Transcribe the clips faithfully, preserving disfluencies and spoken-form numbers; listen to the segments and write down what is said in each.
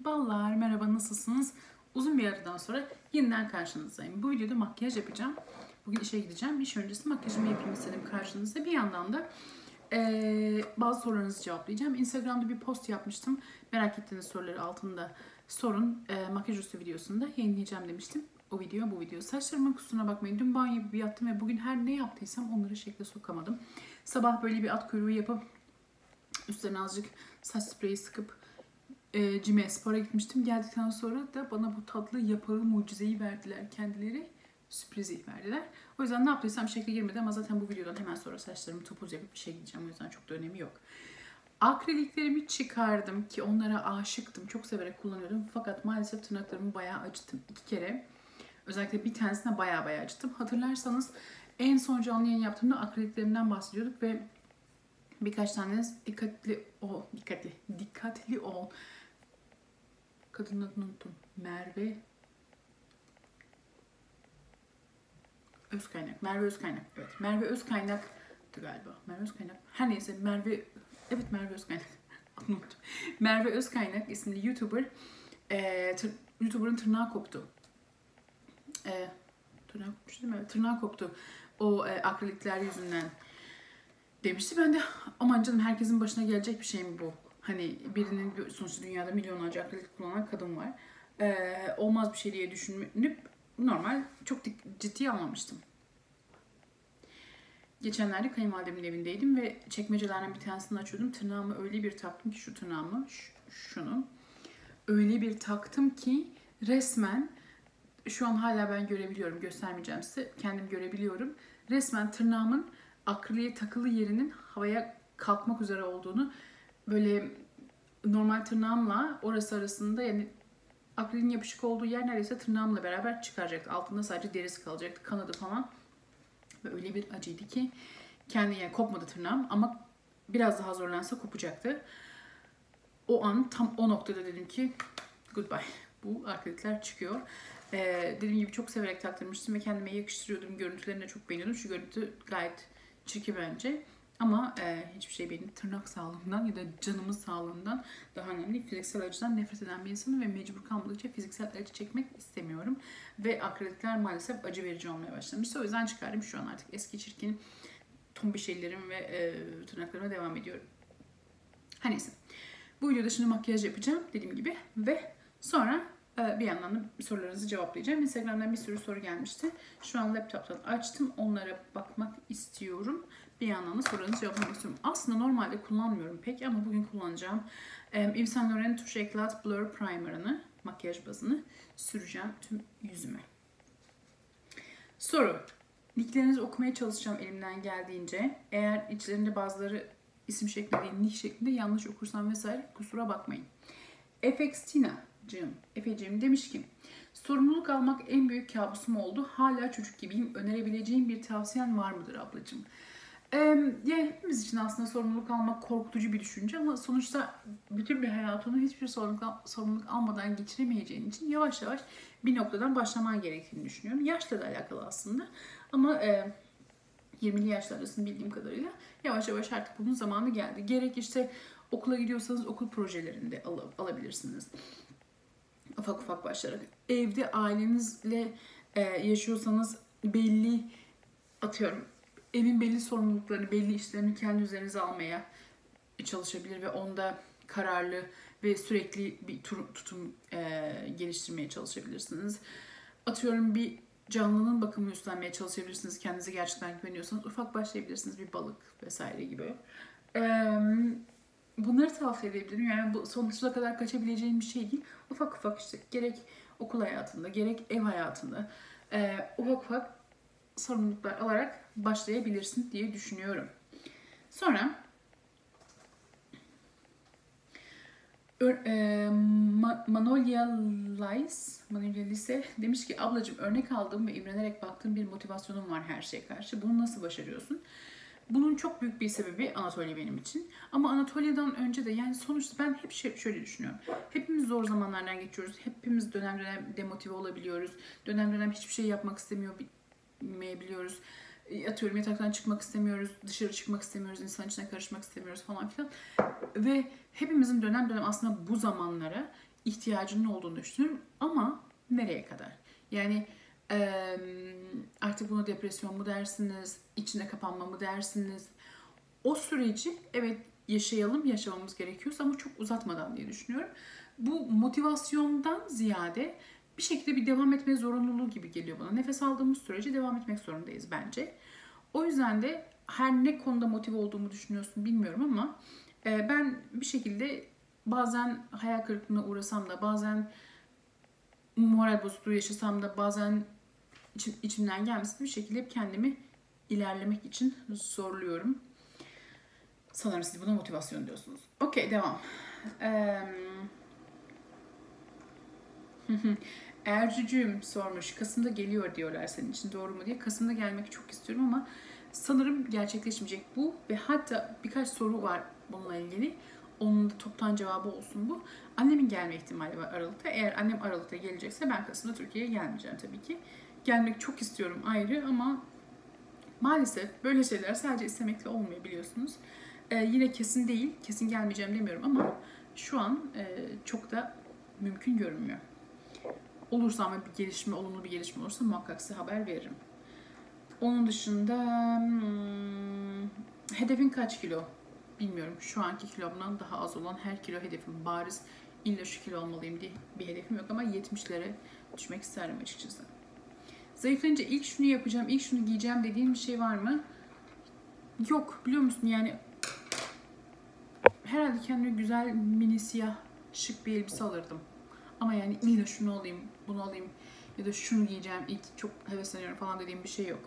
Merhabalar, merhaba nasılsınız? Uzun bir aradan sonra yeniden karşınızdayım. Bu videoda makyaj yapacağım. Bugün işe gideceğim. İş öncesi makyajımı yapayım istedim karşınızda. Bir yandan da ee, bazı sorularınızı cevaplayacağım. Instagram'da bir post yapmıştım. Merak ettiğiniz soruları altında sorun. E, makyaj üstü videosunda yayınlayacağım demiştim. O video bu video. Saçlarımın kusuruna bakmayın. Dün banyo gibi yattım ve bugün her ne yaptıysam onları şekle sokamadım. Sabah böyle bir at kuyruğu yapıp üstlerine azıcık saç spreyi sıkıp e, cime spora gitmiştim. Geldikten sonra da bana bu tatlı yapağı mucizeyi verdiler kendileri. Sürprizi verdiler. O yüzden ne yaptıysam şekle girmedi ama zaten bu videodan hemen sonra saçlarımı topuz yapıp bir şey gideceğim. O yüzden çok da önemi yok. Akriliklerimi çıkardım ki onlara aşıktım. Çok severek kullanıyordum. Fakat maalesef tırnaklarımı bayağı acıttım. İki kere. Özellikle bir tanesine bayağı bayağı acıttım. Hatırlarsanız en son canlı yayın yaptığımda akriliklerimden bahsediyorduk ve birkaç taneniz dikkatli ol, dikkatli, dikkatli ol. Kadının adını unuttum. Merve Özkaynak. Merve Özkaynak. Evet. Merve Özkaynak'tı galiba. Merve Özkaynak. Her neyse Merve... Evet Merve Özkaynak. Adını unuttum. Merve Özkaynak isimli YouTuber. E, tır, YouTuber'ın tırnağı koptu. E, tırnağı kopmuştu değil mi? Evet, tırnağı koptu. O e, akrilikler yüzünden demişti. Ben de aman canım herkesin başına gelecek bir şey mi bu? Hani birinin sonuçta dünyada milyonlarca akrilik kullanan kadın var. Ee, olmaz bir şey diye düşünüp normal çok ciddiye almamıştım. Geçenlerde kayınvalidemin evindeydim ve çekmecelerden bir tanesini açıyordum. Tırnağımı öyle bir taktım ki şu tırnağımı, şunu öyle bir taktım ki resmen şu an hala ben görebiliyorum. Göstermeyeceğim size. Kendim görebiliyorum. Resmen tırnağımın akriliğe takılı yerinin havaya kalkmak üzere olduğunu, böyle normal tırnağımla orası arasında, yani akrilin yapışık olduğu yer neredeyse tırnağımla beraber çıkaracaktı. Altında sadece derisi kalacaktı, kanadı falan. Ve öyle bir acıydı ki kendi, yani kopmadı tırnağım ama biraz daha zorlansa kopacaktı. O an tam o noktada dedim ki goodbye. Bu akrilikler çıkıyor. Ee, dediğim gibi çok severek taktırmıştım ve kendime yakıştırıyordum. Görüntülerini de çok beğeniyordum. Şu görüntü gayet çirkin bence. Ama e, hiçbir şey benim tırnak sağlığımdan ya da canımın sağlığından daha önemli. Fiziksel acıdan nefret eden bir insanım ve mecbur kalmadıkça fiziksel acı çekmek istemiyorum. Ve akrilikler maalesef acı verici olmaya başlamıştı. O yüzden çıkardım. Şu an artık eski çirkin tombiş ellerim ve e, tırnaklarıma devam ediyorum. Her neyse. Bu videoda şimdi makyaj yapacağım dediğim gibi ve sonra bir yandan da sorularınızı cevaplayacağım. Instagram'dan bir sürü soru gelmişti. Şu an laptop'tan açtım. Onlara bakmak istiyorum. Bir yandan da sorularınızı cevaplamak istiyorum. Aslında normalde kullanmıyorum pek ama bugün kullanacağım. Yves Saint Laurent Touche Eclat Blur Primer'ını, makyaj bazını süreceğim tüm yüzüme. Soru. Nicklerinizi okumaya çalışacağım elimden geldiğince. Eğer içlerinde bazıları isim şeklinde değil, nick şeklinde yanlış okursam vesaire kusura bakmayın. F X Tina'cığım, Efe'cığım demiş ki sorumluluk almak en büyük kabusum oldu. Hala çocuk gibiyim. Önerebileceğim bir tavsiyen var mıdır ablacığım? Ee, yani hepimiz için aslında sorumluluk almak korkutucu bir düşünce ama sonuçta bütün bir hayatını hiçbir sorumluluk, sorumluluk almadan geçiremeyeceğin için yavaş yavaş bir noktadan başlaman gerektiğini düşünüyorum. Yaşla da alakalı aslında ama e, yirmili yaşlardasın bildiğim kadarıyla. Yavaş yavaş artık bunun zamanı geldi. Gerek işte okula gidiyorsanız okul projelerinde al alabilirsiniz. Ufak ufak başlayarak. Evde ailenizle e, yaşıyorsanız belli, atıyorum, evin belli sorumluluklarını, belli işlerini kendi üzerinize almaya çalışabilir ve onda kararlı ve sürekli bir tutum e, geliştirmeye çalışabilirsiniz. Atıyorum bir canlının bakımını üstlenmeye çalışabilirsiniz. Kendinize gerçekten güveniyorsanız ufak başlayabilirsiniz. Bir balık vesaire gibi. Ee, bunları tavsiye edebilirim. Yani bu sonsuza kadar kaçabileceğim bir şey değil. Ufak ufak işte gerek okul hayatında, gerek ev hayatında e, ufak ufak sorumluluklar alarak başlayabilirsin diye düşünüyorum. Sonra E, Manolya Lice, Manolya Lise demiş ki ablacığım örnek aldığım ve imrenerek baktığım bir motivasyonum var her şeye karşı. Bunu nasıl başarıyorsun? Bunun çok büyük bir sebebi Anatolia benim için. Ama Anatolia'dan önce de yani sonuçta ben hep şey, şöyle düşünüyorum. Hepimiz zor zamanlardan geçiyoruz. Hepimiz dönem dönem demotive olabiliyoruz. Dönem dönem hiçbir şey yapmak istemiyor meyebiliyoruz. atıyorum yataktan çıkmak istemiyoruz, dışarı çıkmak istemiyoruz, insan içine karışmak istemiyoruz falan filan. Ve hepimizin dönem dönem aslında bu zamanlara ihtiyacının olduğunu düşünüyorum. Ama nereye kadar? Yani eee, artık buna depresyon mu dersiniz, içine kapanma mı dersiniz? O süreci evet yaşayalım, yaşamamız gerekiyorsa ama çok uzatmadan diye düşünüyorum. Bu motivasyondan ziyade bir şekilde bir devam etme zorunluluğu gibi geliyor bana. Nefes aldığımız sürece devam etmek zorundayız bence. O yüzden de her ne konuda motive olduğumu düşünüyorsun bilmiyorum ama e, ben bir şekilde bazen hayal kırıklığına uğrasam da, bazen moral bozukluğu yaşasam da, bazen içim, içimden gelmesi bir şekilde hep kendimi ilerlemek için zorluyorum. Sanırım siz buna motivasyon diyorsunuz. Okey, devam. Ee, Ercücüğüm sormuş. Kasım'da geliyor diyorlar senin için, doğru mu diye. Kasım'da gelmek çok istiyorum ama sanırım gerçekleşmeyecek bu. Ve hatta birkaç soru var bununla ilgili. Onun da toptan cevabı olsun bu. Annemin gelme ihtimali var Aralık'ta. Eğer annem Aralık'ta gelecekse ben Kasım'da Türkiye'ye gelmeyeceğim tabii ki. Gelmek çok istiyorum ayrı ama maalesef böyle şeyler sadece istemekle olmuyor biliyorsunuz. Ee, yine kesin değil, kesin gelmeyeceğim demiyorum ama şu an e, çok da mümkün görünmüyor. Olursa ama bir gelişme, olumlu bir gelişme olursa muhakkak size haber veririm. Onun dışında hmm, hedefin kaç kilo? Bilmiyorum. Şu anki kilomdan daha az olan her kilo hedefim bariz. İlla şu kilo olmalıyım diye bir hedefim yok ama yetmişlere düşmek isterim açıkçası. Zayıflayınca ilk şunu yapacağım, ilk şunu giyeceğim dediğin bir şey var mı? Yok, biliyor musun yani herhalde kendime güzel mini siyah şık bir elbise alırdım. Ama yani illa şunu alayım, bunu alayım ya da şunu giyeceğim, ilk çok hevesleniyorum falan dediğim bir şey yok.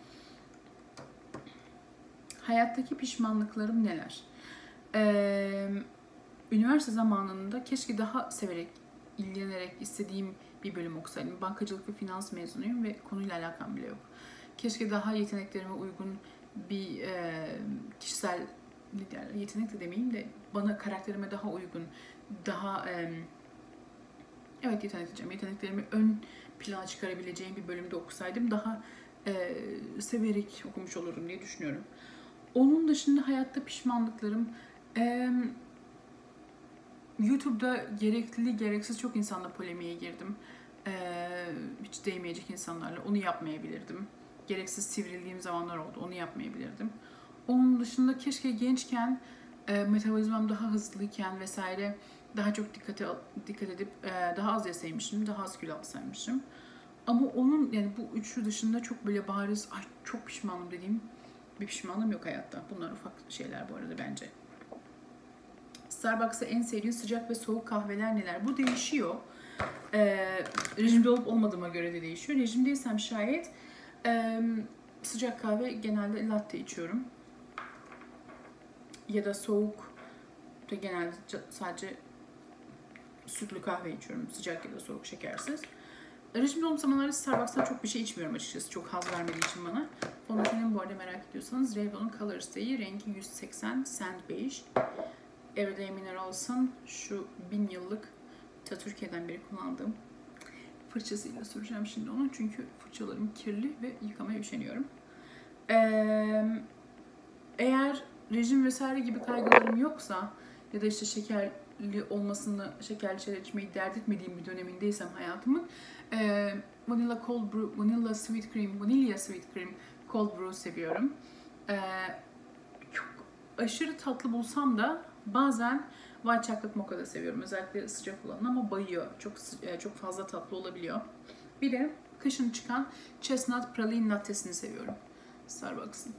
Hayattaki pişmanlıklarım neler? Ee, üniversite zamanında keşke daha severek, ilgilenerek istediğim bir bölüm okusaydım. Bankacılık ve finans mezunuyum ve konuyla alakam bile yok. Keşke daha yeteneklerime uygun bir e, kişisel ne derler, yetenek de demeyeyim de bana karakterime daha uygun, daha e, evet yetenek diyeceğim, yeteneklerimi ön plana çıkarabileceğim bir bölümde okusaydım daha e, severek okumuş olurum diye düşünüyorum. Onun dışında hayatta pişmanlıklarım, e, YouTube'da gerekli gereksiz çok insanla polemiğe girdim. E, hiç değmeyecek insanlarla onu yapmayabilirdim. Gereksiz sivrildiğim zamanlar oldu, onu yapmayabilirdim. Onun dışında keşke gençken e, metabolizmam daha hızlıyken vesaire daha çok dikkate dikkat edip e, daha az yeseymişim, daha az kilo alsaymışım. Ama onun yani bu üçü dışında çok böyle bariz, ay çok pişmanım dediğim bir pişmanlığım yok hayatta. Bunlar ufak şeyler bu arada bence. Starbucks'ta en sevdiğin sıcak ve soğuk kahveler neler? Bu değişiyor. Ee, rejimde olup olmadığıma göre de değişiyor. Rejimdeysem şayet e, sıcak kahve genelde latte içiyorum. Ya da soğuk da genelde sadece sütlü kahve içiyorum. Sıcak ya da soğuk, şekersiz. Rejimde olduğum zamanlarda Starbucks'tan çok bir şey içmiyorum açıkçası. Çok haz vermediği için bana. Fondötenim bu arada merak ediyorsanız Revlon'un Color Stay'i rengi yüz seksen Sand Beige. Everyday Minerals'ın şu bin yıllık ta Türkiye'den beri kullandığım fırçasıyla süreceğim şimdi onu. Çünkü fırçalarım kirli ve yıkamaya üşeniyorum. Ee, eğer rejim vesaire gibi kaygılarım yoksa ya da işte şekerli olmasını, şekerli şeyler içmeyi dert etmediğim bir dönemindeysem hayatımın e, Vanilla Cold Brew, Vanilla Sweet Cream, Vanilla Sweet Cream Cold Brew seviyorum. E, çok aşırı tatlı bulsam da bazen White Chocolate Mocha da seviyorum. Özellikle sıcak olanı ama bayıyor. Çok çok fazla tatlı olabiliyor. Bir de kışın çıkan Chestnut Praline Latte'sini seviyorum. Starbucks'ın.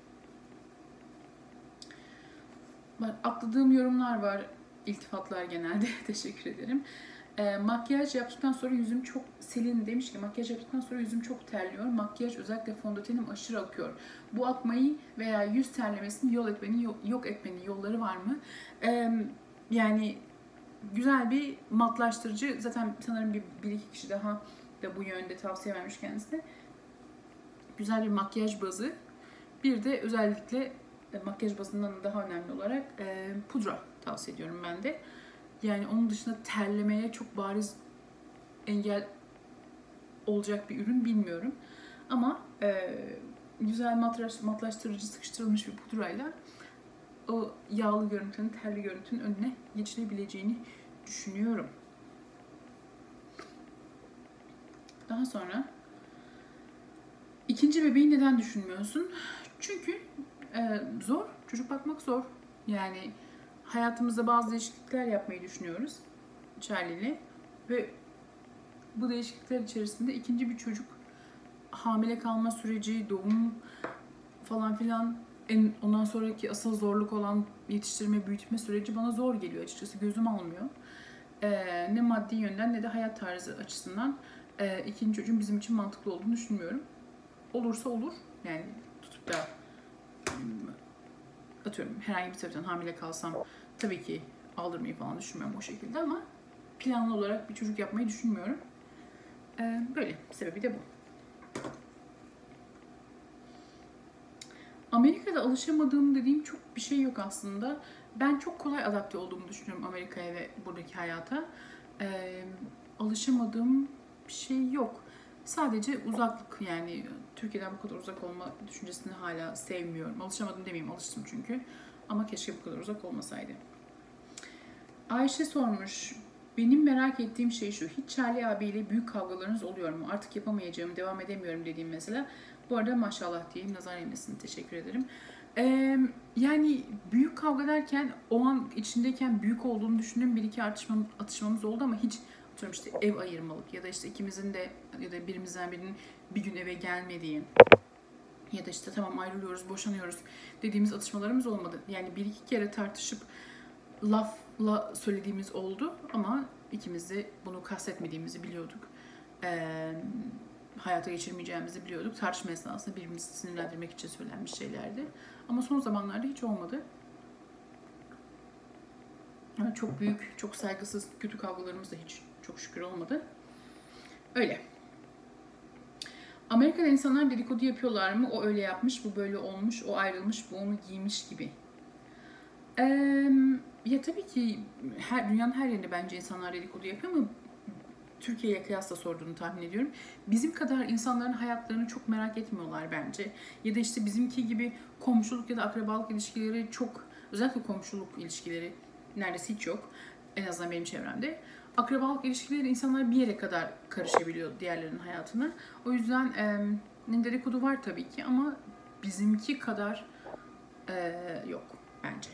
Atladığım yorumlar var. İltifatlar genelde. Teşekkür ederim. E, makyaj yaptıktan sonra yüzüm çok Selin demiş ki makyaj yaptıktan sonra yüzüm çok terliyor. Makyaj özellikle fondötenim aşırı akıyor. Bu akmayı veya yüz terlemesini yol etmenin yok etmenin yolları var mı? E, yani güzel bir matlaştırıcı. Zaten sanırım bir, bir iki kişi daha da bu yönde tavsiye vermiş kendisi. Güzel bir makyaj bazı. Bir de özellikle makyaj bazından daha önemli olarak e, pudra tavsiye ediyorum ben de. Yani onun dışında terlemeye çok bariz engel olacak bir ürün bilmiyorum. Ama e, güzel matlaş, matlaştırıcı sıkıştırılmış bir pudrayla o yağlı görüntünün, terli görüntünün önüne geçilebileceğini düşünüyorum. Daha sonra ikinci bebeği neden düşünmüyorsun? Çünkü e, zor. Çocuk bakmak zor. Yani hayatımızda bazı değişiklikler yapmayı düşünüyoruz Charlie'yle ve bu değişiklikler içerisinde ikinci bir çocuk, hamile kalma süreci, doğum falan filan, en ondan sonraki asıl zorluk olan yetiştirme, büyütme süreci bana zor geliyor açıkçası. Gözüm almıyor. Ee, ne maddi yönden ne de hayat tarzı açısından e, ikinci çocuğun bizim için mantıklı olduğunu düşünmüyorum. Olursa olur. Yani tutup da atıyorum herhangi bir sebepten hamile kalsam tabii ki aldırmayı falan düşünmüyorum o şekilde ama planlı olarak bir çocuk yapmayı düşünmüyorum. Ee, böyle. Sebebi de bu. Amerika'da alışamadığım dediğim çok bir şey yok aslında. Ben çok kolay adapte olduğumu düşünüyorum Amerika'ya ve buradaki hayata. Ee, alışamadığım bir şey yok. Sadece uzaklık, yani Türkiye'den bu kadar uzak olma düşüncesini hala sevmiyorum. Alışamadım demeyeyim, alıştım çünkü. Ama keşke bu kadar uzak olmasaydı. Ayşe sormuş. Benim merak ettiğim şey şu. Hiç Charlie abiyle büyük kavgalarınız oluyor mu? Artık yapamayacağım, devam edemiyorum dediğim mesela. Bu arada maşallah diyeyim, nazar değmesin, teşekkür ederim. Ee, yani büyük kavga derken o an içindeyken büyük olduğunu düşündüğüm bir iki atışmamız, atışmamız oldu ama hiç atıyorum işte ev ayırmalık ya da işte ikimizin de ya da birimizden birinin bir gün eve gelmediği ya da işte tamam ayrılıyoruz, boşanıyoruz dediğimiz atışmalarımız olmadı. Yani bir iki kere tartışıp lafla söylediğimiz oldu ama ikimiz de bunu kastetmediğimizi biliyorduk. Ee, hayata geçirmeyeceğimizi biliyorduk. Tartışma esnasında birbirimizi sinirlendirmek için söylenmiş şeylerdi. Ama son zamanlarda hiç olmadı. Yani çok büyük, çok saygısız, kötü kavgalarımız da hiç çok şükür olmadı. Öyle. Amerika'da insanlar dedikodu yapıyorlar mı? O öyle yapmış, bu böyle olmuş, o ayrılmış, bu onu giymiş gibi. Ee, ya tabii ki her, dünyanın her yerinde bence insanlar dedikodu yapıyor ama Türkiye'ye kıyasla sorduğunu tahmin ediyorum. Bizim kadar insanların hayatlarını çok merak etmiyorlar bence. Ya da işte bizimki gibi komşuluk ya da akrabalık ilişkileri çok, özellikle komşuluk ilişkileri neredeyse hiç yok. En azından benim çevremde. Akrabalık ilişkileri insanlar bir yere kadar karışabiliyor diğerlerinin hayatına. O yüzden e, dedikodu var tabii ki ama bizimki kadar e, yok bence.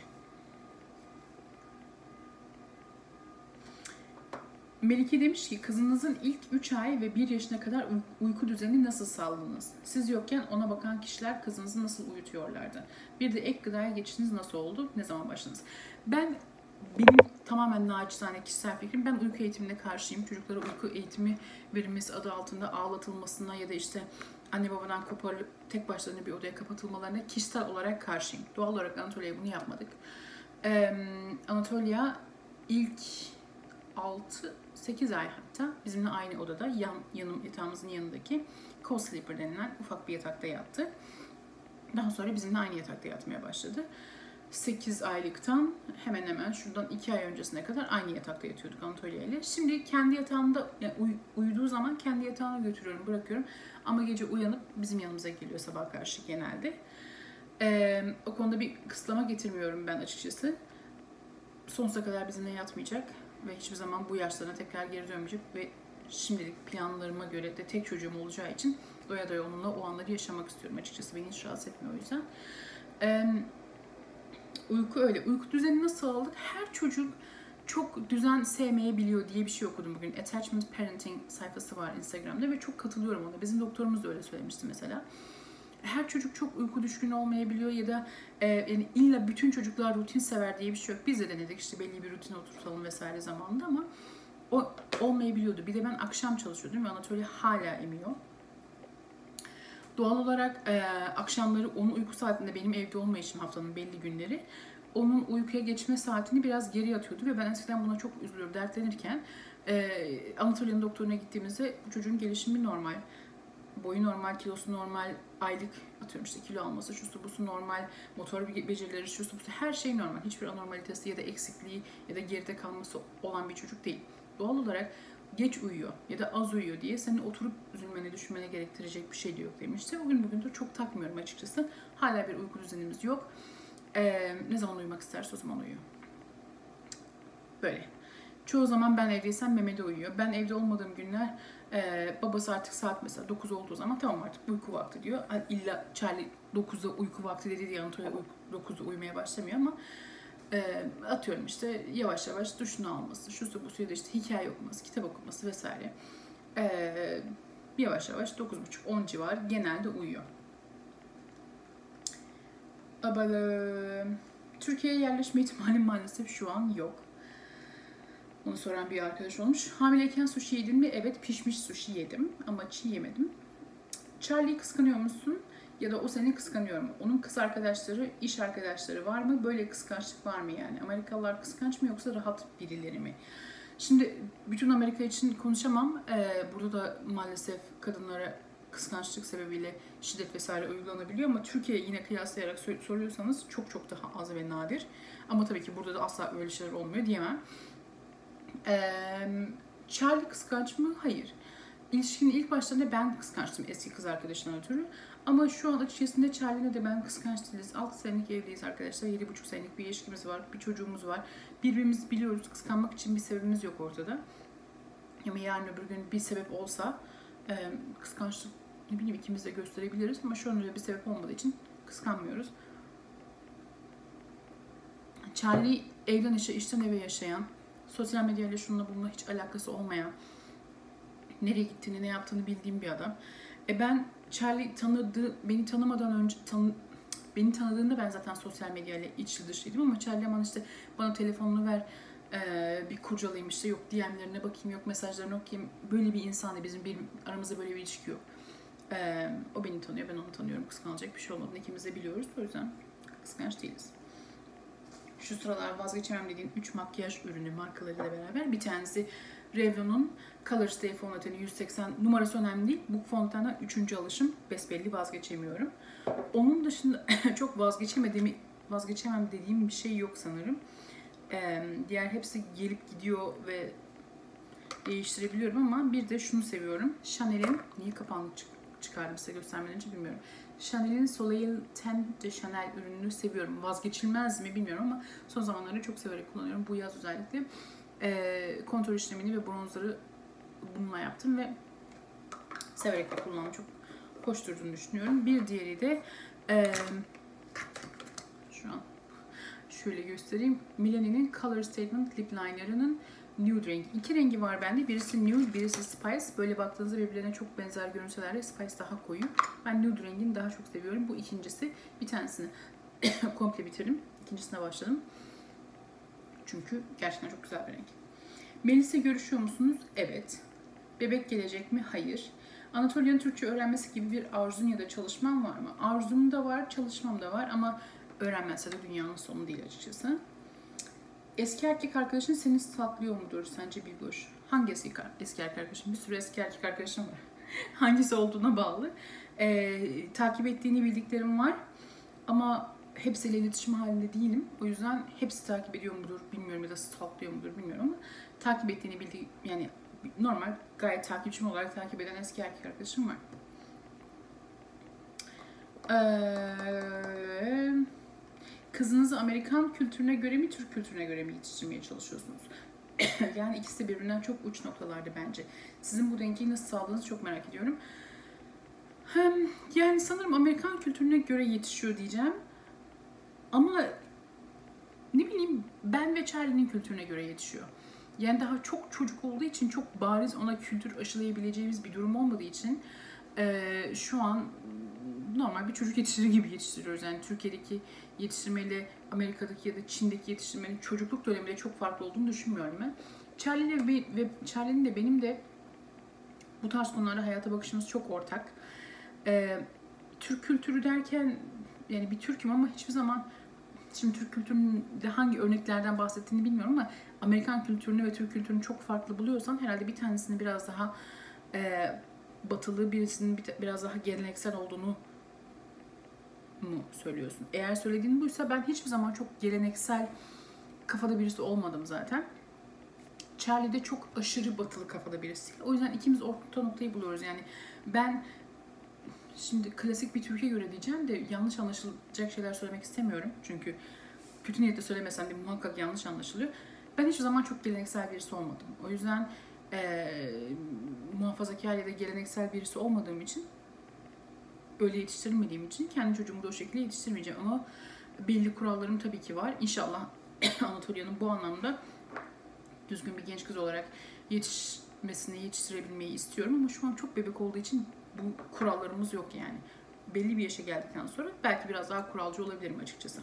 Melike demiş ki kızınızın ilk üç ay ve bir yaşına kadar uyku düzenini nasıl sağladınız? Siz yokken ona bakan kişiler kızınızı nasıl uyutuyorlardı? Bir de ek gıdaya geçişiniz nasıl oldu? Ne zaman başladınız? Ben, benim tamamen naçizane kişisel fikrim, ben uyku eğitimine karşıyım. Çocuklara uyku eğitimi verilmesi adı altında ağlatılmasına ya da işte anne babadan koparılıp tek başlarına bir odaya kapatılmalarına kişisel olarak karşıyım. Doğal olarak Anatolia'ya bunu yapmadık. Ee, Anatolia ilk altı sekiz ay hatta bizimle aynı odada, yan, yanım, yatağımızın yanındaki co-sleeper denilen ufak bir yatakta yattı. Daha sonra bizimle aynı yatakta yatmaya başladı. sekiz aylıktan hemen hemen şuradan iki ay öncesine kadar aynı yatakta yatıyorduk Anatolia ile. Şimdi kendi yatağında, yani uy, uyuduğu zaman kendi yatağına götürüyorum, bırakıyorum. Ama gece uyanıp bizim yanımıza geliyor sabah karşı genelde. Ee, o konuda bir kısıtlama getirmiyorum ben açıkçası. Sonsuza kadar bizimle yatmayacak ve hiçbir zaman bu yaşlarına tekrar geri dönmeyecek ve şimdilik planlarıma göre de tek çocuğum olacağı için doya doya onunla o anları yaşamak istiyorum açıkçası. Beni hiç rahatsız etmiyor o yüzden. Ee, uyku öyle. Uyku düzeni nasıl aldık? Her çocuk çok düzen sevmeyebiliyor diye bir şey okudum bugün. Attachment Parenting sayfası var Instagram'da ve çok katılıyorum ona. Bizim doktorumuz da öyle söylemişti mesela. Her çocuk çok uyku düşkünü olmayabiliyor ya da e, yani illa bütün çocuklar rutin sever diye bir şey yok. Biz de denedik işte belli bir rutin oturtalım vesaire zamanında ama o olmayabiliyordu. Bir de ben akşam çalışıyordum ve Anatolia hala emiyor. Doğal olarak e, akşamları onun uyku saatinde benim evde olmayışım haftanın belli günleri onun uykuya geçme saatini biraz geri atıyordu ve ben eskiden buna çok üzülür, dertlenirken e, Anatolia'nın doktoruna gittiğimizde bu çocuğun gelişimi normal. Boyu normal, kilosu normal, aylık atıyorum işte kilo alması, şusu busu normal, motor becerileri şusu busu, her şey normal. Hiçbir anormalitesi ya da eksikliği ya da geride kalması olan bir çocuk değil. Doğal olarak geç uyuyor ya da az uyuyor diye seni oturup üzülmene, düşünmene gerektirecek bir şey de yok demişti. Bugün bugündür çok takmıyorum açıkçası. Hala bir uyku düzenimiz yok. Ee, ne zaman uyumak isterse o zaman uyuyor. Böyle. Çoğu zaman ben evdeysem Mehmet'e uyuyor. Ben evde olmadığım günler e, babası artık saat mesela dokuz olduğu zaman tamam artık uyku vakti diyor. Yani illa Charlie dokuzda uyku vakti dedi diye Anatolia dokuzda uyumaya başlamıyor ama e, atıyorum işte yavaş yavaş duşunu alması, şusu bu suya da işte hikaye okuması, kitap okuması vesaire. E, yavaş yavaş dokuz buçuk on civar genelde uyuyor. Abalım. Türkiye'ye yerleşme ihtimali maalesef şu an yok. Onu soran bir arkadaş olmuş. Hamileyken sushi yedin mi? Evet, pişmiş sushi yedim ama çiğ yemedim. Charlie'yi kıskanıyor musun? Ya da o seni kıskanıyor mu? Onun kız arkadaşları, iş arkadaşları var mı? Böyle kıskançlık var mı yani? Amerikalılar kıskanç mı yoksa rahat birileri mi? Şimdi bütün Amerika için konuşamam. Ee, burada da maalesef kadınlara kıskançlık sebebiyle şiddet vesaire uygulanabiliyor ama Türkiye'ye yine kıyaslayarak soruyorsanız çok çok daha az ve nadir. Ama tabii ki burada da asla öyle şeyler olmuyor diyemem. Ee, Charlie kıskanç mı? Hayır. İlişkinin ilk başlarında ben kıskançtım eski kız arkadaşından ötürü. Ama şu an açıkçası Charlie'ne de ben kıskanç değiliz. altı senelik evliyiz arkadaşlar. yedi buçuk senelik bir ilişkimiz var. Bir çocuğumuz var. Birbirimizi biliyoruz. Kıskanmak için bir sebebimiz yok ortada. Ama yarın öbür gün bir sebep olsa e, kıskançlık ne bileyim ikimiz de gösterebiliriz. Ama şu an öyle bir sebep olmadığı için kıskanmıyoruz. Charlie evden işe, işten eve yaşayan, sosyal medyayla şununla bununla hiç alakası olmayan, nereye gittiğini, ne yaptığını bildiğim bir adam. E ben Charlie tanıdığı, beni tanımadan önce, tanı, beni tanıdığında ben zaten sosyal medyayla içli dışlıydım ama Charlie aman işte bana telefonunu ver, e, bir kurcalayayım işte, yok D M'lerine bakayım, yok mesajlarına okuyayım. Böyle bir insandı, bizim bir, aramızda böyle bir ilişki yok. E, o beni tanıyor, ben onu tanıyorum. Kıskanılacak bir şey olmadığını ikimiz de biliyoruz. O yüzden kıskanç değiliz. Şu sıralar vazgeçemem dediğim üç makyaj ürünü markalarıyla beraber. Bir tanesi Revlon'un Color Stay fondöteni yüz seksen, numarası önemli değil. Bu fondötenden üçüncü alışım. Besbelli vazgeçemiyorum. Onun dışında çok vazgeçemediğim, vazgeçemem dediğim bir şey yok sanırım. Ee, diğer hepsi gelip gidiyor ve değiştirebiliyorum ama bir de şunu seviyorum. Chanel'in, niye kapağını çıkardım size göstermeden önce bilmiyorum. Chanel'in Soleil Ten de Chanel ürününü seviyorum. Vazgeçilmez mi bilmiyorum ama son zamanlarda çok severek kullanıyorum. Bu yaz özellikle e, kontür işlemini ve bronzları bununla yaptım ve severek de kullandım. Çok hoş durduğunu düşünüyorum. Bir diğeri de e, şu an şöyle göstereyim. Milani'nin Color Statement Lip Liner'ının Nude rengi. İki rengi var bende. Birisi Nude, birisi Spice. Böyle baktığınızda birbirlerine çok benzer görünseler de Spice daha koyu. Ben Nude rengini daha çok seviyorum. Bu ikincisi. Bir tanesini komple bitirdim. İkincisine başladım. Çünkü gerçekten çok güzel bir renk. Melis'le görüşüyor musunuz? Evet. Bebek gelecek mi? Hayır. Anatolia'nın Türkçe öğrenmesi gibi bir arzun ya da çalışman var mı? Arzum da var, çalışmam da var ama öğrenmezse de dünyanın sonu değil açıkçası. Eski erkek arkadaşın seni stalklıyor mudur sence Bilgoş? Hangi eski, eski erkek arkadaşın? Bir sürü eski erkek arkadaşım var. Hangisi olduğuna bağlı. Ee, takip ettiğini bildiklerim var. Ama hepsiyle iletişim halinde değilim. O yüzden hepsi takip ediyor mudur bilmiyorum ya da stalklıyor mudur bilmiyorum ama takip ettiğini bildiğim, yani normal gayet takipçim olarak takip eden eski erkek arkadaşım var. Eee... Kızınızı Amerikan kültürüne göre mi, Türk kültürüne göre mi yetiştirmeye çalışıyorsunuz? Yani ikisi de birbirinden çok uç noktalarda bence. Sizin bu dengeyi nasıl sağladığınızı çok merak ediyorum. Hem yani sanırım Amerikan kültürüne göre yetişiyor diyeceğim. Ama ne bileyim, ben ve Charlie'nin kültürüne göre yetişiyor. Yani daha çok çocuk olduğu için çok bariz ona kültür aşılayabileceğimiz bir durum olmadığı için e, şu an normal bir çocuk yetiştirir gibi yetiştiriyoruz. Yani Türkiye'deki yetiştirmeyle Amerika'daki ya da Çin'deki yetiştirmenin çocukluk döneminde çok farklı olduğunu düşünmüyorum ben. Charlie'yle ve Charlie'nin de benim de bu tarz konularda hayata bakışımız çok ortak. Ee, Türk kültürü derken yani bir Türk'üm ama hiçbir zaman, şimdi Türk kültüründe hangi örneklerden bahsettiğini bilmiyorum ama Amerikan kültürünü ve Türk kültürünü çok farklı buluyorsan herhalde bir tanesini biraz daha e, batılı, birisinin biraz daha geleneksel olduğunu mu söylüyorsun? Eğer söylediğin buysa ben hiçbir zaman çok geleneksel kafada birisi olmadım zaten. Charlie de çok aşırı batılı kafada birisi. O yüzden ikimiz orta noktayı buluyoruz. Yani ben şimdi klasik bir Türkiye göre diyeceğim de yanlış anlaşılacak şeyler söylemek istemiyorum. Çünkü kötü niyetle söylemesem de muhakkak yanlış anlaşılıyor. Ben hiçbir zaman çok geleneksel birisi olmadım. O yüzden e, muhafazakar ya da geleneksel birisi olmadığım için, öyle yetiştirilmediğim için kendi çocuğumu da o şekilde yetiştirmeyeceğim. Ama belli kurallarım tabii ki var. İnşallah Anatolia'nın bu anlamda düzgün bir genç kız olarak yetişmesini, yetiştirebilmeyi istiyorum. Ama şu an çok bebek olduğu için bu kurallarımız yok yani. Belli bir yaşa geldikten sonra belki biraz daha kuralcı olabilirim açıkçası.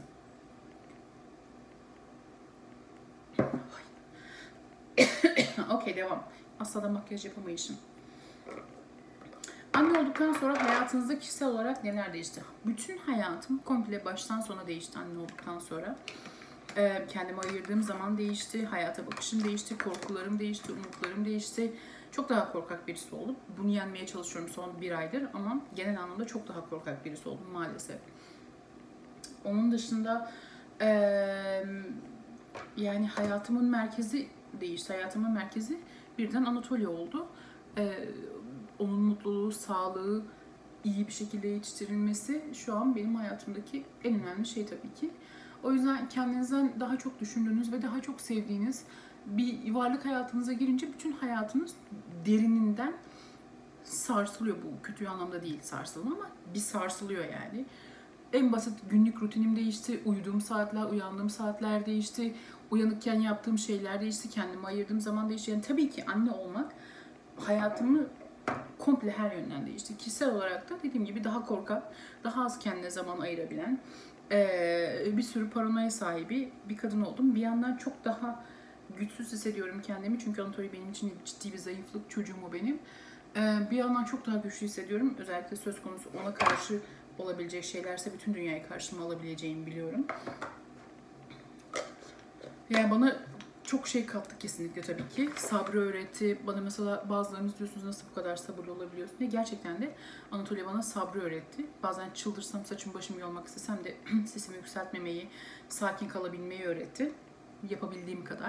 Okey, devam. Asla da makyaj yapamayışım. Anne olduktan sonra hayatınızda kişisel olarak neler değişti? Bütün hayatım komple baştan sona değişti anne olduktan sonra. Ee, kendime ayırdığım zaman değişti, hayata bakışım değişti, korkularım değişti, umutlarım değişti. Çok daha korkak birisi oldum. Bunu yenmeye çalışıyorum son bir aydır ama genel anlamda çok daha korkak birisi oldum maalesef. Onun dışında ee, yani hayatımın merkezi değişti. Hayatımın merkezi birden Anatolia oldu. Ee, onun mutluluğu, sağlığı, iyi bir şekilde yetiştirilmesi şu an benim hayatımdaki en önemli şey tabii ki. O yüzden kendinizden daha çok düşündüğünüz ve daha çok sevdiğiniz bir varlık hayatınıza girince bütün hayatınız derininden sarsılıyor. Bu kötü anlamda değil sarsılma ama bir sarsılıyor yani. En basit günlük rutinim değişti, uyuduğum saatler, uyandığım saatler değişti, uyanıkken yaptığım şeyler değişti, kendime ayırdığım zaman değişti. Yani tabii ki anne olmak hayatımı komple her yönden değişti. Kişisel olarak da dediğim gibi daha korkak, daha az kendine zaman ayırabilen, bir sürü paranoya sahibi bir kadın oldum. Bir yandan çok daha güçsüz hissediyorum kendimi çünkü Anatolia benim için ciddi bir zayıflık, çocuğum o benim. Bir yandan çok daha güçlü hissediyorum. Özellikle söz konusu ona karşı olabilecek şeylerse bütün dünyayı karşıma alabileceğimi biliyorum. Yani bana çok şey kattı kesinlikle tabii ki. Sabrı öğretti. Bana mesela bazılarınız diyorsunuz nasıl bu kadar sabırlı olabiliyorsun diye. Gerçekten de Anatolia bana sabrı öğretti. Bazen çıldırsam, saçım başımı yolmak istesem de sesimi yükseltmemeyi, sakin kalabilmeyi öğretti. Yapabildiğim kadar.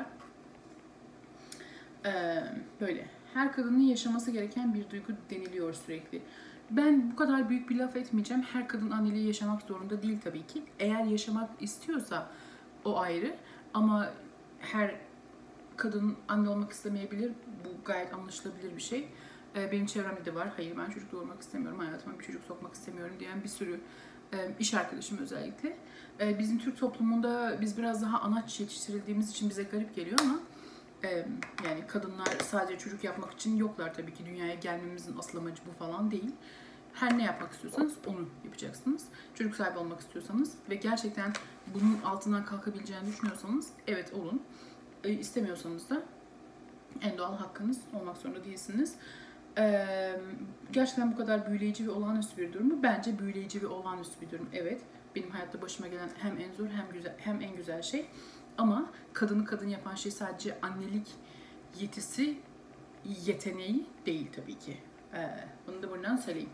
Ee, böyle. Her kadının yaşaması gereken bir duygu deniliyor sürekli. Ben bu kadar büyük bir laf etmeyeceğim. Her kadın anneliği yaşamak zorunda değil tabii ki. Eğer yaşamak istiyorsa o ayrı. Ama her kadın anne olmak istemeyebilir. Bu gayet anlaşılabilir bir şey. Benim çevremde de var. Hayır, ben çocuk doğurmak istemiyorum. Hayatıma bir çocuk sokmak istemiyorum diyen bir sürü iş arkadaşım özellikle. Bizim Türk toplumunda biz biraz daha anaç yetiştirildiğimiz için bize garip geliyor ama yani kadınlar sadece çocuk yapmak için yoklar tabii ki. Dünyaya gelmemizin asıl amacı bu falan değil. Her ne yapmak istiyorsanız onu yapacaksınız. Çocuk sahibi olmak istiyorsanız ve gerçekten bunun altından kalkabileceğini düşünüyorsanız evet olun. E, istemiyorsanız da en doğal hakkınız, olmak zorunda değilsiniz. Ee, gerçekten bu kadar büyüleyici ve olağanüstü bir durum mu? Bence büyüleyici ve olağanüstü bir durum. Evet, benim hayatta başıma gelen hem en zor hem güzel hem en güzel şey. Ama kadını kadın yapan şey sadece annelik yetisi, yeteneği değil tabii ki. Ee, bunu da buradan söyleyeyim.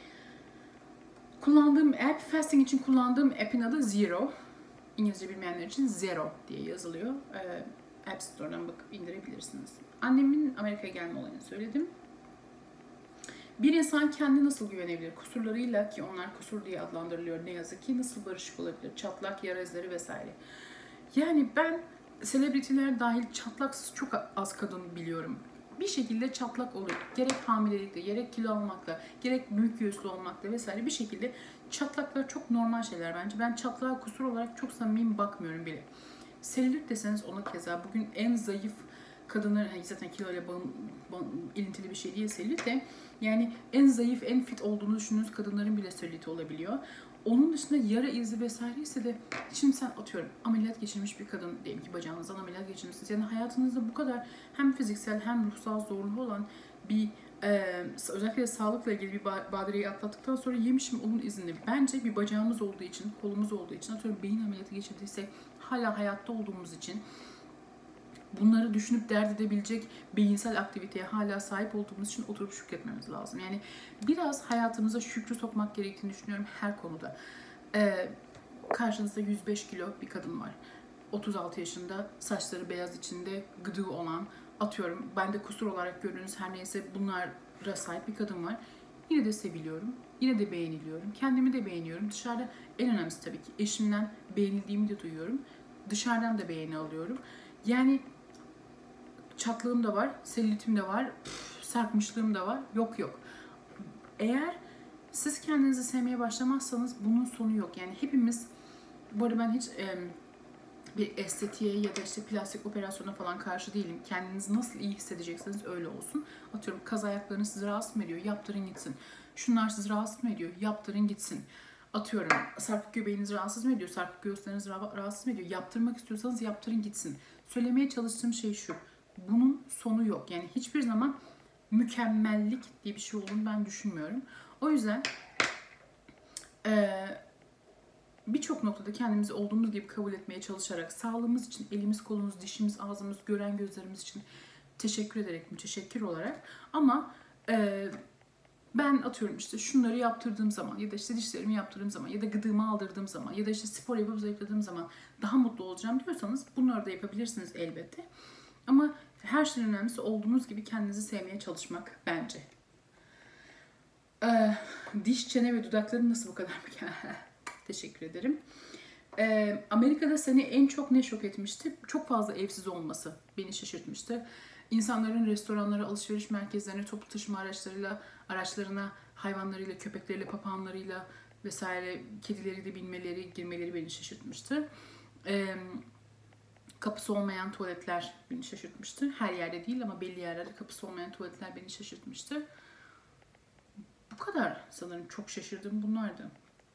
Kullandığım app, fasting için kullandığım app'in adı Zero. İngilizce bilmeyenler için Zero diye yazılıyor. Ee, App Store'dan bakıp indirebilirsiniz. Annemin Amerika'ya gelme olayını söyledim. Bir insan kendine nasıl güvenebilir? Kusurlarıyla, ki onlar kusur diye adlandırılıyor ne yazık ki, nasıl barışık olabilir? Çatlak, yara izleri vesaire. Yani ben selebritiler dahil çatlaksız çok az kadın biliyorum. Bir şekilde çatlak oluyor. Gerek hamilelikle, gerek kilo almakla, gerek büyük göğüslü olmakla vesaire bir şekilde çatlaklar çok normal şeyler bence. Ben çatlağa kusur olarak çok samimi bakmıyorum bile. Selülit deseniz ona keza bugün en zayıf kadınlar, hani zaten kilo ile bağım, bağım, ilintili bir şey değil selülit de, yani en zayıf, en fit olduğunu düşündüğünüz kadınların bile selüliti olabiliyor. Onun dışında yara izi vesaire ise de, şimdi sen atıyorum ameliyat geçirmiş bir kadın, diyelim ki bacağınızdan ameliyat geçirmişsiniz. Yani hayatınızda bu kadar hem fiziksel hem ruhsal zorluğu olan bir e, özellikle sağlıkla ilgili bir badireyi atlattıktan sonra yemişim onun izini. Bence bir bacağımız olduğu için, kolumuz olduğu için, atıyorum beyin ameliyatı geçirdiysek hala hayatta olduğumuz için, bunları düşünüp dert edebilecek beyinsel aktiviteye hala sahip olduğumuz için oturup şükretmemiz lazım. Yani biraz hayatımıza şükrü sokmak gerektiğini düşünüyorum her konuda. Ee, karşınızda yüz beş kilo bir kadın var. otuz altı yaşında, saçları beyaz içinde, gıdığı olan, Atıyorum, ben de kusur olarak gördüğünüz her neyse bunlara sahip bir kadın var. Yine de seviliyorum. Yine de beğeniliyorum. Kendimi de beğeniyorum. Dışarıda en önemlisi tabii ki eşimden beğenildiğimi de duyuyorum. Dışarıdan da beğeni alıyorum. Yani çatlığım da var, selülitim de var, püf, sarkmışlığım da var. Yok yok. Eğer siz kendinizi sevmeye başlamazsanız bunun sonu yok. Yani hepimiz, bu arada ben hiç e, bir estetiğe ya da işte plastik operasyona falan karşı değilim. Kendinizi nasıl iyi hissedecekseniz öyle olsun. Atıyorum, kaz ayaklarınız sizi rahatsız mı ediyor? Yaptırın gitsin. Şunlar sizi rahatsız mı ediyor? Yaptırın gitsin. Atıyorum, sarkık göbeğiniz rahatsız mı ediyor? Sarkık göğüsleriniz rahatsız mı ediyor? Yaptırmak istiyorsanız yaptırın gitsin. Söylemeye çalıştığım şey şu: bunun sonu yok. Yani hiçbir zaman mükemmellik diye bir şey olduğunu ben düşünmüyorum. O yüzden eee birçok noktada kendimizi olduğumuz gibi kabul etmeye çalışarak, sağlığımız için elimiz, kolumuz, dişimiz, ağzımız, gören gözlerimiz için teşekkür ederek, müteşekkir olarak, ama e, ben atıyorum işte şunları yaptırdığım zaman ya da işte dişlerimi yaptırdığım zaman ya da gıdığımı aldırdığım zaman ya da işte spor yapıp zayıfladığım zaman daha mutlu olacağım diyorsanız bunları da yapabilirsiniz elbette. Ama her şeyin önemlisi olduğunuz gibi kendinizi sevmeye çalışmak bence. Ee, diş, çene ve dudakların nasıl bu kadar mükemmel? Teşekkür ederim. Ee, Amerika'da seni en çok ne şok etmişti? Çok fazla evsiz olması beni şaşırtmıştı. İnsanların restoranlara, alışveriş merkezlerine, toplu taşıma araçlarıyla, araçlarına, hayvanlarıyla, köpekleriyle, papağanlarıyla vesaire, kedileriyle binmeleri, girmeleri beni şaşırtmıştı. Ee, kapısı olmayan tuvaletler beni şaşırtmıştı. Her yerde değil ama belli yerlerde kapısı olmayan tuvaletler beni şaşırtmıştı. Bu kadar sanırım çok şaşırdığım bunlardı.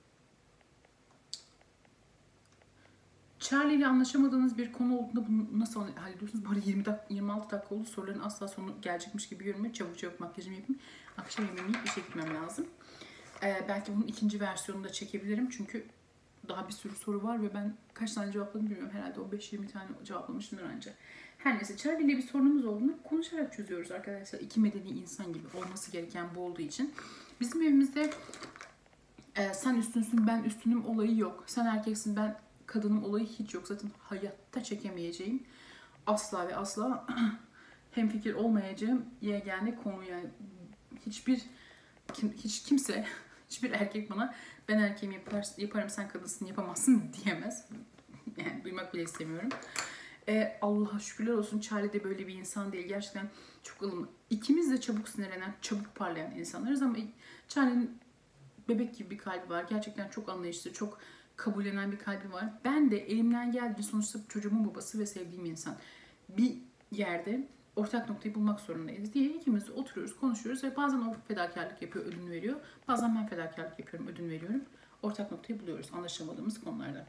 Charlie ile anlaşamadığınız bir konu olduğunda bunu nasıl hallediyorsunuz? Bu arada yirmi dak yirmi altı dakika oldu. Soruların asla sonu gelecekmiş gibi görünmüyor. Çabuk çabuk makyajımı yapayım. Akşam yemeğimi yiyip işe gitmem lazım. Ee, belki bunun ikinci versiyonunu da çekebilirim. Çünkü daha bir sürü soru var ve ben kaç tane cevapladım bilmiyorum. Herhalde o beş yirmi tane cevaplamışımdır önce. Her neyse, Charlie ile bir sorunumuz olduğunu konuşarak çözüyoruz arkadaşlar. İki medeni insan gibi olması gereken bu olduğu için. Bizim evimizde e, sen üstünsün ben üstünüm olayı yok. Sen erkeksin ben kadının olayı hiç yok. Zaten hayatta çekemeyeceğim, asla ve asla hemfikir olmayacağım yegane konu. Yani hiçbir kim, hiç kimse, hiçbir erkek bana ben erkeğim yapar, yaparım sen kadınsın yapamazsın diyemez. Yani duymak bile istemiyorum. Ee, Allah'a şükürler olsun Charlie de böyle bir insan değil. Gerçekten çok ılımlı. İkimiz de çabuk sinirlenen, çabuk parlayan insanlarız ama Charlie'nin bebek gibi bir kalbi var. Gerçekten çok anlayışlı, çok kabullenen bir kalbi var. Ben de elimden geldiğince, sonuçta çocuğumun babası ve sevdiğim insan, bir yerde ortak noktayı bulmak zorundayız diye ikimiz de oturuyoruz, konuşuyoruz ve bazen o fedakarlık yapıyor, ödün veriyor. Bazen ben fedakarlık yapıyorum, ödün veriyorum. Ortak noktayı buluyoruz anlaşamadığımız konularda.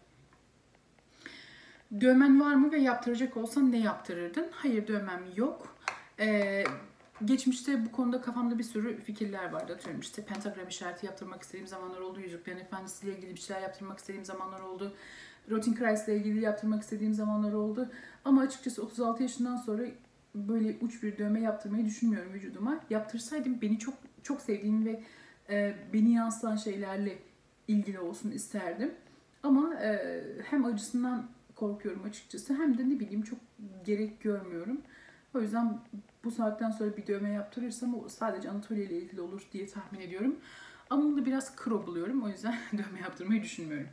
Dövmen var mı ve yaptıracak olsan ne yaptırırdın? Hayır, dövmem yok. Ee, geçmişte bu konuda kafamda bir sürü fikirler vardı. Atıyorum işte pentagram işareti yaptırmak istediğim zamanlar oldu. Yüzüklerin Efendisi ile ilgili bir şeyler yaptırmak istediğim zamanlar oldu. Rosencrantz ile ilgili yaptırmak istediğim zamanlar oldu. Ama açıkçası otuz altı yaşından sonra böyle uç bir dövme yaptırmayı düşünmüyorum vücuduma. Yaptırsaydım beni çok çok sevdiğim ve e, beni yansıtan şeylerle ilgili olsun isterdim. Ama e, hem acısından korkuyorum açıkçası hem de ne bileyim çok gerek görmüyorum. O yüzden bu saatten sonra bir dövme yaptırırsam o sadece Anatolia ile ilgili olur diye tahmin ediyorum. Ama onu da biraz kro buluyorum. O yüzden dövme yaptırmayı düşünmüyorum.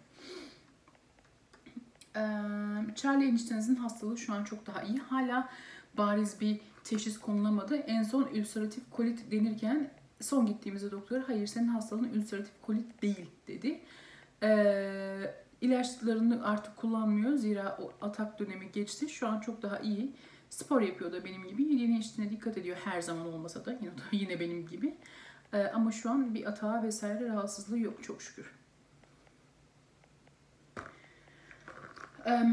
Ee, Charlie eniştenizin hastalığı şu an çok daha iyi. Hala bariz bir teşhis konulamadı. En son ülseratif kolit denirken son gittiğimizde doktora hayır senin hastalığın ülseratif kolit değil dedi. Ee, ilaçlarını artık kullanmıyor. Zira o atak dönemi geçti. Şu an çok daha iyi. Spor yapıyor da benim gibi. Yediğine içtiğine dikkat ediyor her zaman olmasa da. Yine, yine benim gibi. Ee, ama şu an bir atağı vesaire rahatsızlığı yok çok şükür. Ee,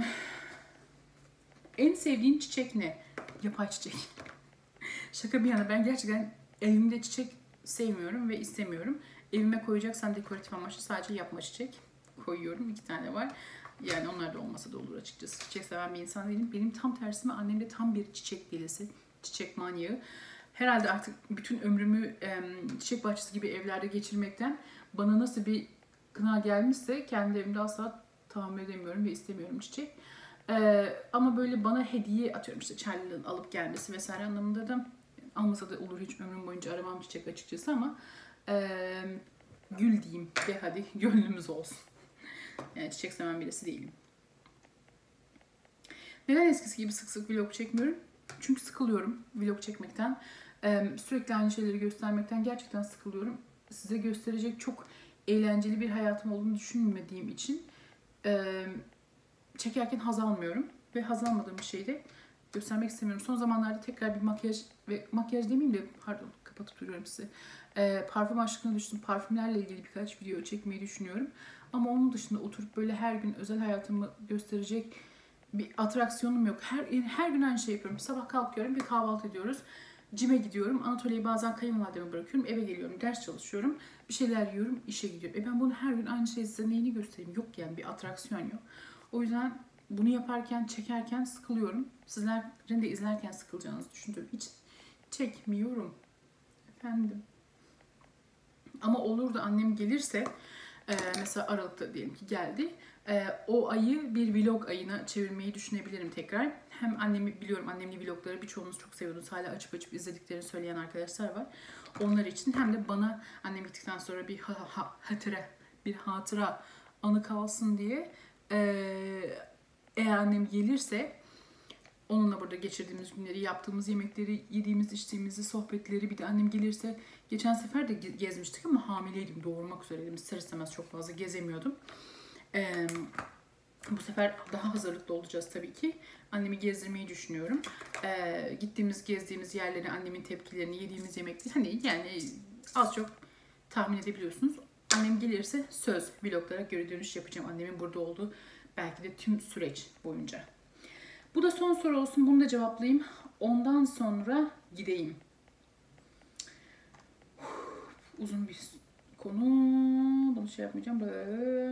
en sevdiğin çiçek ne? Yapay çiçek. Şaka bir yana ben gerçekten evimde çiçek sevmiyorum ve istemiyorum. Evime koyacaksam dekoratif amaçlı sadece yapma çiçek koyuyorum. İki tane var. Yani onlar da olmasa da olur açıkçası. Çiçek seven bir insan değilim. Benim tam tersime annem de tam bir çiçek delisi. Çiçek manyağı. Herhalde artık bütün ömrümü e, çiçek bahçesi gibi evlerde geçirmekten bana nasıl bir gına gelmişse kendi evimde asla tahammül edemiyorum ve istemiyorum çiçek. Ee, ama böyle bana hediye atıyorum işte Charlie'nin alıp gelmesi vesaire anlamında da almasa da olur, hiç ömrüm boyunca aramam çiçek açıkçası ama e, gül diyeyim de hadi gönlümüz olsun. Yani çiçek seven birisi değilim. Neden eskisi gibi sık sık vlog çekmiyorum? Çünkü sıkılıyorum vlog çekmekten. Ee, sürekli aynı şeyleri göstermekten gerçekten sıkılıyorum. Size gösterecek çok eğlenceli bir hayatım olduğunu düşünmediğim için e, çekerken haz almıyorum. Ve haz almadığım bir şeyi de göstermek istemiyorum. Son zamanlarda tekrar bir makyaj ve makyaj demeyeyim de pardon kapatıp duruyorum size. E, parfüm aşkına düştüm. Parfümlerle ilgili birkaç video çekmeyi düşünüyorum. Ama onun dışında oturup böyle her gün özel hayatımı gösterecek bir atraksiyonum yok. Her, her gün aynı şey yapıyorum. Sabah kalkıyorum, bir kahvaltı ediyoruz. Cime gidiyorum. Anatolia'yı bazen kayınvalideme bırakıyorum. Eve geliyorum, ders çalışıyorum. Bir şeyler yiyorum, işe gidiyorum. E ben bunu her gün aynı şeyi size neyini göstereyim? Yok yani, bir atraksiyon yok. O yüzden bunu yaparken, çekerken sıkılıyorum. Sizlerin de izlerken sıkılacağınızı düşündüğüm için çekmiyorum. Efendim. Ama olur da annem gelirse, e, mesela Aralık'ta diyelim ki geldi. E, o ayı bir vlog ayına çevirmeyi düşünebilirim tekrar. Hem annemi biliyorum, annemli vlogları birçoğunuz çok seviyorsunuz. Hala açıp açıp izlediklerini söyleyen arkadaşlar var. Onlar için hem de bana annem gittikten sonra bir ha, ha, hatıra, bir hatıra anı kalsın diye. E, eğer annem gelirse onunla burada geçirdiğimiz günleri, yaptığımız yemekleri, yediğimiz, içtiğimizi, sohbetleri, bir de annem gelirse, geçen sefer de gezmiştik ama hamileydim, doğurmak üzereydim. İster istemez çok fazla gezemiyordum. Ee, bu sefer daha hazırlıklı olacağız tabii ki. Annemi gezdirmeyi düşünüyorum. Ee, gittiğimiz, gezdiğimiz yerleri, annemin tepkilerini, yediğimiz yemekleri, hani yani az çok tahmin edebiliyorsunuz. Annem gelirse söz vloglara geri dönüş yapacağım. Annemin burada olduğu belki de tüm süreç boyunca. Bu da son soru olsun. Bunu da cevaplayayım. Ondan sonra gideyim. Uzun bir konu. Bunu şey yapmayacağım. Böyle.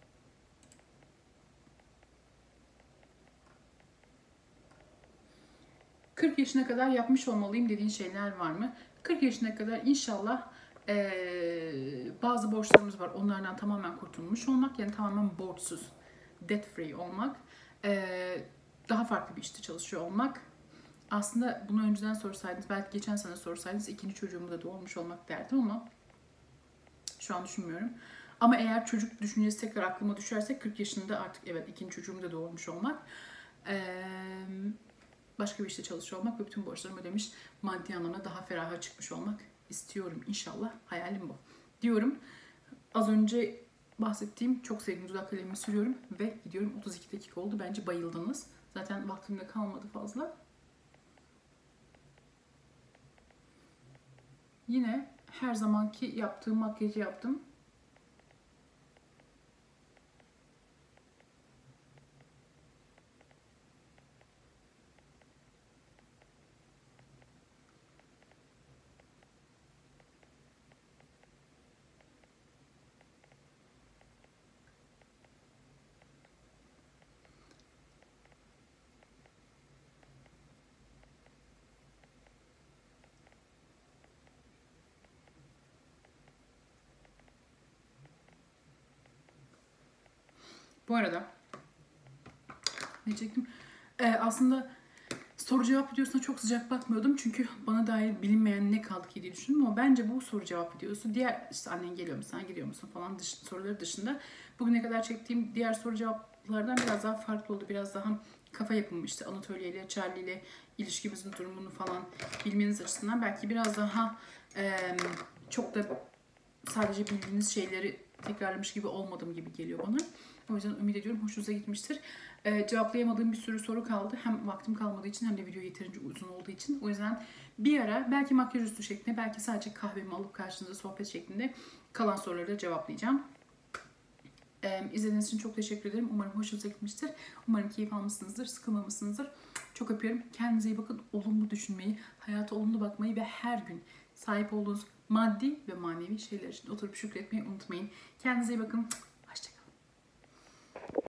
kırk yaşına kadar yapmış olmalıyım dediğin şeyler var mı? kırk yaşına kadar inşallah ee, bazı borçlarımız var. Onlardan tamamen kurtulmuş olmak. Yani tamamen borçsuz. Debt free olmak. Ee, daha farklı bir işte çalışıyor olmak. Aslında bunu önceden sorsaydınız, belki geçen sene sorsaydınız ikinci çocuğumu da doğurmuş olmak derdim ama şu an düşünmüyorum. Ama eğer çocuk düşüncesi tekrar aklıma düşerse kırk yaşında artık evet ikinci çocuğumu da doğurmuş olmak. Ee, başka bir işte çalışıyor olmak ve bütün borçlarımı ödemiş, maddi anlamda daha feraha çıkmış olmak istiyorum inşallah. Hayalim bu. Diyorum. Az önce bahsettiğim çok sevdiğim dudak kalemimi sürüyorum ve gidiyorum. otuz iki dakika oldu. Bence bayıldınız. Zaten vaktimde kalmadı fazla. Yine her zamanki yaptığım makyajı yaptım. Bu arada ne çektim? Ee, aslında soru cevap videosuna çok sıcak bakmıyordum. Çünkü bana dair bilinmeyen ne kaldı ki diye düşündüm ama bence bu soru cevap videosu diğer işte annen geliyor musun, sen gidiyor musun falan dış, soruları dışında bugüne kadar çektiğim diğer soru cevaplardan biraz daha farklı oldu. Biraz daha kafa yapımı, işte Anatolia ile Charlie ile ilişkimizin durumunu falan bilmeniz açısından belki biraz daha e, çok da sadece bildiğiniz şeyleri tekrarlamış gibi olmadığım gibi geliyor bana. O yüzden ümit ediyorum hoşunuza gitmiştir. Ee, cevaplayamadığım bir sürü soru kaldı. Hem vaktim kalmadığı için hem de video yeterince uzun olduğu için. O yüzden bir ara belki makyaj üstü şeklinde, belki sadece kahvemi alıp karşınıza sohbet şeklinde kalan soruları da cevaplayacağım. Ee, izlediğiniz için çok teşekkür ederim. Umarım hoşunuza gitmiştir. Umarım keyif almışsınızdır, sıkılmamışsınızdır. Çok öpüyorum. Kendinize iyi bakın. Olumlu düşünmeyi, hayata olumlu bakmayı ve her gün sahip olduğunuz maddi ve manevi şeyler için oturup şükretmeyi unutmayın. Kendinize iyi bakın.